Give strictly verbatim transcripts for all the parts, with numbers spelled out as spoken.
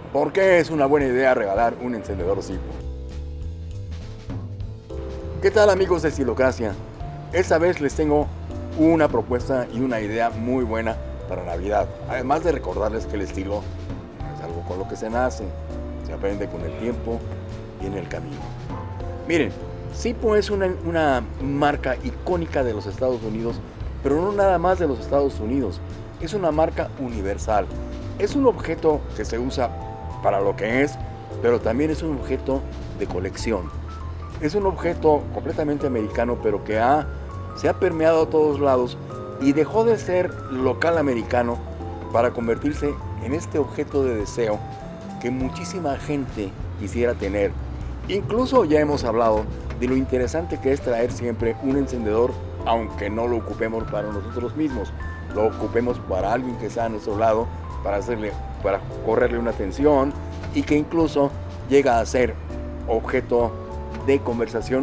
¿Por qué es una buena idea regalar un encendedor Zippo? ¿Qué tal, amigos de Estilocracia? Esta vez les tengo una propuesta y una idea muy buena para Navidad. Además de recordarles que el estilo no es algo con lo que se nace, se aprende con el tiempo y en el camino. Miren, Zippo es una, una marca icónica de los Estados Unidos, pero no nada más de los Estados Unidos. Es una marca universal. Es un objeto que se usa para lo que es, pero también es un objeto de colección. Es un objeto completamente americano, pero que ha, se ha permeado a todos lados y dejó de ser local americano para convertirse en este objeto de deseo que muchísima gente quisiera tener. Incluso ya hemos hablado de lo interesante que es traer siempre un encendedor, aunque no lo ocupemos para nosotros mismos, lo ocupemos para alguien que está a nuestro lado, para hacerle, para correrle una atención, y que incluso llega a ser objeto de conversación,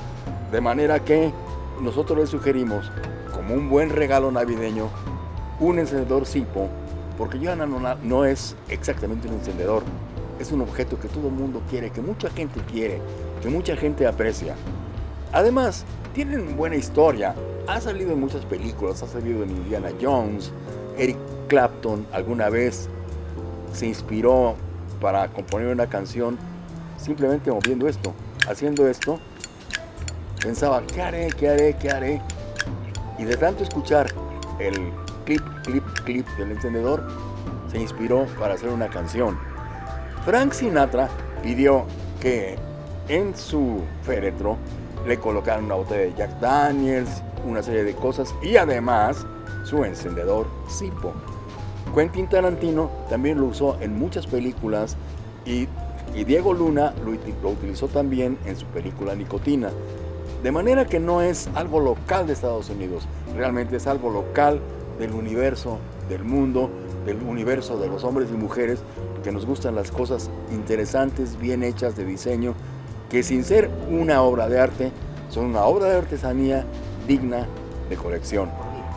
de manera que nosotros le sugerimos como un buen regalo navideño un encendedor Zippo, porque ya no, no, no es exactamente un encendedor, es un objeto que todo el mundo quiere, que mucha gente quiere, que mucha gente aprecia. Además, tienen buena historia, ha salido en muchas películas, ha salido en Indiana Jones. Eric Clapton alguna vez se inspiró para componer una canción simplemente moviendo esto, haciendo esto. Pensaba, ¿qué haré? ¿Qué haré? ¿Qué haré? Y de tanto escuchar el clip, clip, clip del encendedor, se inspiró para hacer una canción. Frank Sinatra pidió que en su féretro le colocaran una botella de Jack Daniels, una serie de cosas, y además su encendedor Zippo. Quentin Tarantino también lo usó en muchas películas, y, y Diego Luna lo, lo utilizó también en su película Nicotina. De manera que no es algo local de Estados Unidos, realmente es algo local del universo, del mundo, del universo de los hombres y mujeres que nos gustan las cosas interesantes, bien hechas de diseño, que sin ser una obra de arte, son una obra de artesanía digna de colección.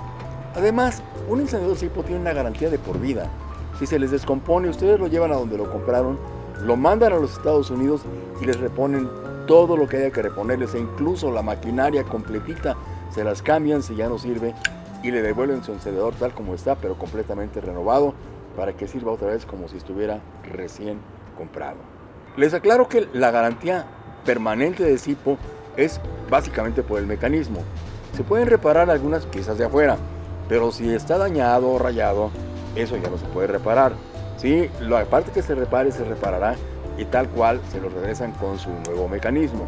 Además, un encendedor Zippo tiene una garantía de por vida. Si se les descompone, ustedes lo llevan a donde lo compraron, lo mandan a los Estados Unidos y les reponen todo lo que haya que reponerles, e incluso la maquinaria completita se las cambian si ya no sirve y le devuelven su encendedor tal como está, pero completamente renovado, para que sirva otra vez como si estuviera recién comprado. Les aclaro que la garantía permanente de Zippo es básicamente por el mecanismo. Se pueden reparar algunas piezas de afuera, pero si está dañado o rayado, eso ya no se puede reparar. Sí, la parte que se repare se reparará y tal cual se lo regresan con su nuevo mecanismo.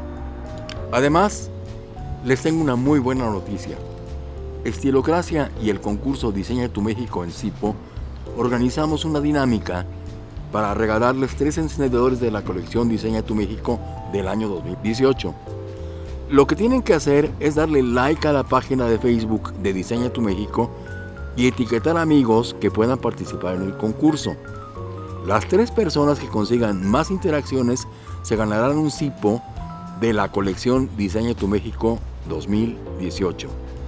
Además, les tengo una muy buena noticia. Estilocracia y el concurso Diseña tu México en Zippo organizamos una dinámica para regalarles tres encendedores de la colección Diseña tu México del año dos mil dieciocho. Lo que tienen que hacer es darle like a la página de Facebook de Diseña tu México y etiquetar amigos que puedan participar en el concurso. Las tres personas que consigan más interacciones se ganarán un Zippo de la colección Diseña tu México dos mil dieciocho.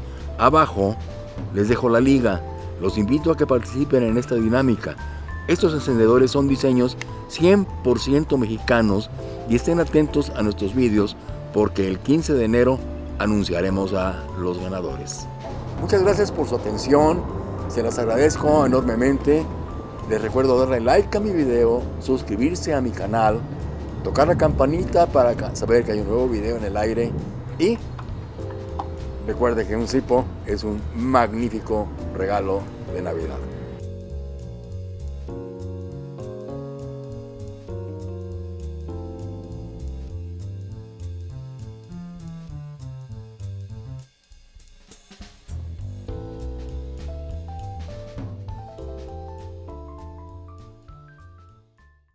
Abajo les dejo la liga. Los invito a que participen en esta dinámica. Estos encendedores son diseños cien por ciento mexicanos y estén atentos a nuestros vídeos porque el quince de enero anunciaremos a los ganadores. Muchas gracias por su atención, se las agradezco enormemente. Les recuerdo darle like a mi video, suscribirse a mi canal, tocar la campanita para saber que hay un nuevo video en el aire y recuerde que un Zippo es un magnífico regalo de Navidad.